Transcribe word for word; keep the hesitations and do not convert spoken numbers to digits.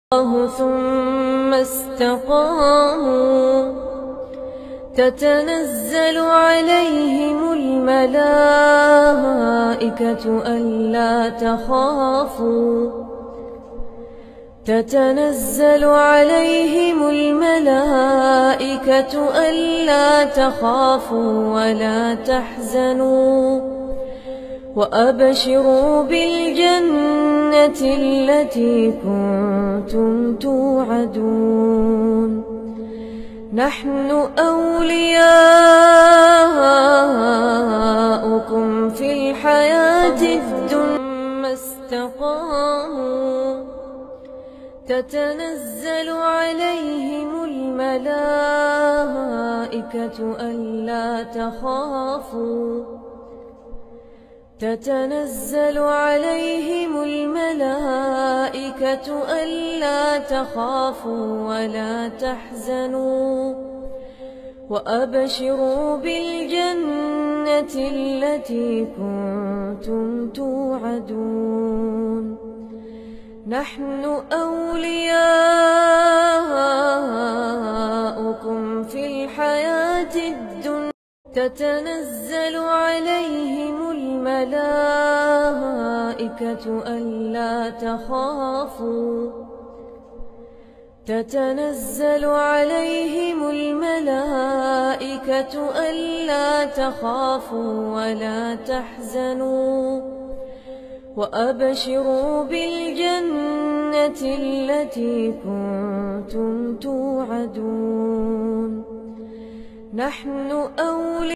الله ثم استقاموا تتنزل عليهم الملائكة ألا تخافوا تتنزل عليهم الملائكة ألا تخافوا ولا تحزنوا وأبشروا بالجنة التي كنتم توعدون نحن أولياؤكم في الحياة الدنيا ثم استقاموا تتنزل عليهم الملائكة ألا تخافوا تتنزل عليهم الملائكة ألا تخافوا ولا تحزنوا وأبشروا بالجنة التي كنتم توعدون نحن أولياؤكم في الحياة الدنيا تتنزل عليهم الملائكة ألا تخافوا تتنزل عليهم الملائكة ألا تخافوا ولا تحزنوا وأبشروا بالجنة التي كنتم توعدون نحن أولياؤكم